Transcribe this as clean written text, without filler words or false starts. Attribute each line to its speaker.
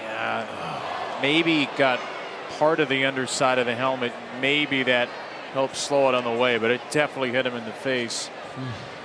Speaker 1: Yeah, maybe got part of the underside of the helmet. Maybe that helped slow it on the way, but it definitely hit him in the face.